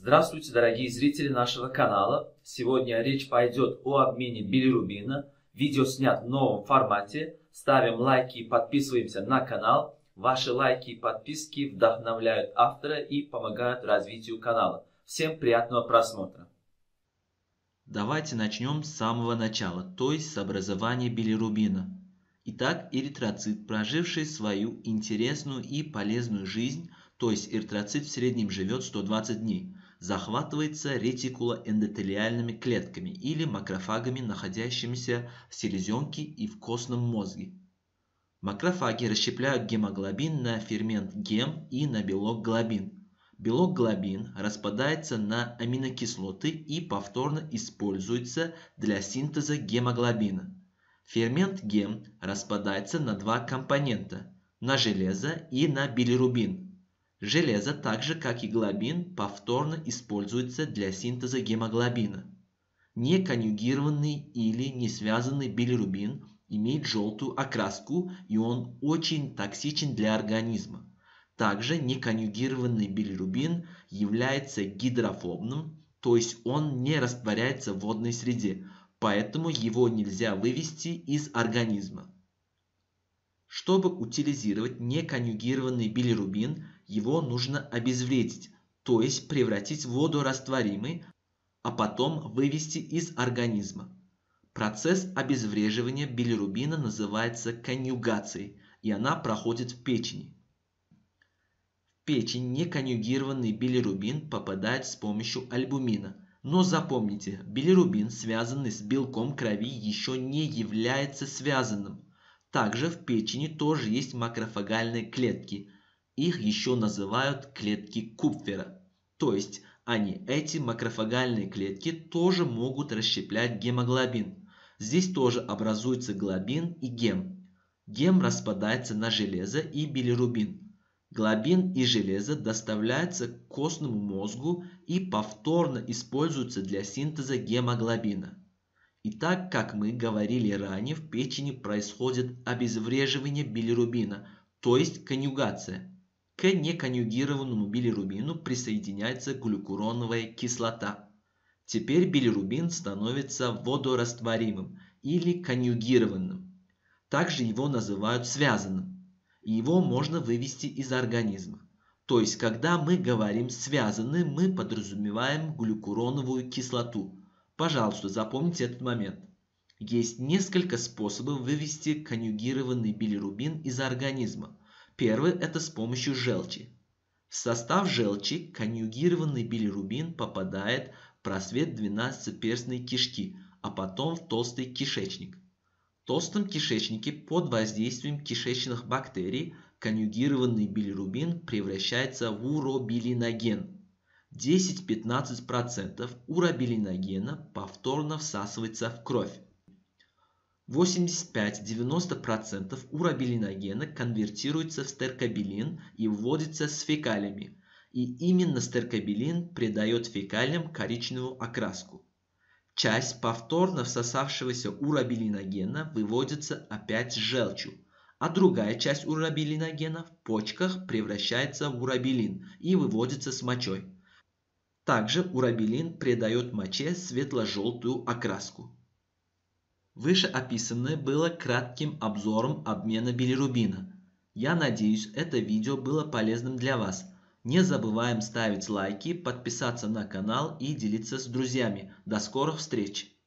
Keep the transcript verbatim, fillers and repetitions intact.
Здравствуйте, дорогие зрители нашего канала. Сегодня речь пойдет о обмене билирубина. Видео снят в новом формате. Ставим лайки и подписываемся на канал. Ваши лайки и подписки вдохновляют автора и помогают развитию канала. Всем приятного просмотра. Давайте начнем с самого начала, то есть с образования билирубина. Итак, эритроцит, проживший свою интересную и полезную жизнь, то есть эритроцит в среднем живет сто двадцать дней, захватывается ретикулоэндотелиальными клетками или макрофагами, находящимися в селезенке и в костном мозге. Макрофаги расщепляют гемоглобин на фермент гем и на белок глобин. Белок глобин распадается на аминокислоты и повторно используется для синтеза гемоглобина. Фермент гем распадается на два компонента – на железо и на билирубин. Железо, так же как и глобин, повторно используется для синтеза гемоглобина. Неконъюгированный или не связанный билирубин имеет желтую окраску, и он очень токсичен для организма. Также неконъюгированный билирубин является гидрофобным, то есть он не растворяется в водной среде, поэтому его нельзя вывести из организма. Чтобы утилизировать неконъюгированный билирубин, его нужно обезвредить, то есть превратить в водорастворимый, а потом вывести из организма. Процесс обезвреживания билирубина называется конъюгацией, и она проходит в печени. В печень неконъюгированный билирубин попадает с помощью альбумина. Но запомните, билирубин, связанный с белком крови, еще не является связанным. Также в печени тоже есть макрофагальные клетки. Их еще называют клетки Купфера. То есть они, эти макрофагальные клетки, тоже могут расщеплять гемоглобин. Здесь тоже образуется глобин и гем. Гем распадается на железо и билирубин. Глобин и железо доставляются к костному мозгу и повторно используются для синтеза гемоглобина. И так, как мы говорили ранее, в печени происходит обезвреживание билирубина, то есть конъюгация. К неконъюгированному билирубину присоединяется глюкуроновая кислота. Теперь билирубин становится водорастворимым или конъюгированным. Также его называют связанным. И его можно вывести из организма. То есть, когда мы говорим «связанный», мы подразумеваем глюкуроновую кислоту. Пожалуйста, запомните этот момент. Есть несколько способов вывести конъюгированный билирубин из организма. Первый – это с помощью желчи. В состав желчи конъюгированный билирубин попадает в просвет двенадцатиперстной кишки, а потом в толстый кишечник. В толстом кишечнике под воздействием кишечных бактерий конъюгированный билирубин превращается в уробилиноген. десять-пятнадцать процентов уробилиногена повторно всасывается в кровь. восемьдесят пять-девяносто процентов уробилиногена конвертируется в стеркобилин и вводится с фекалиями. И именно стеркобилин придает фекалиям коричневую окраску. Часть повторно всосавшегося уробилиногена выводится опять с желчью, а другая часть уробилиногена в почках превращается в уробилин и выводится с мочой. Также уробилин придает моче светло-желтую окраску. Вышеописанное было кратким обзором обмена билирубина. Я надеюсь, это видео было полезным для вас. Не забываем ставить лайки, подписаться на канал и делиться с друзьями. До скорых встреч!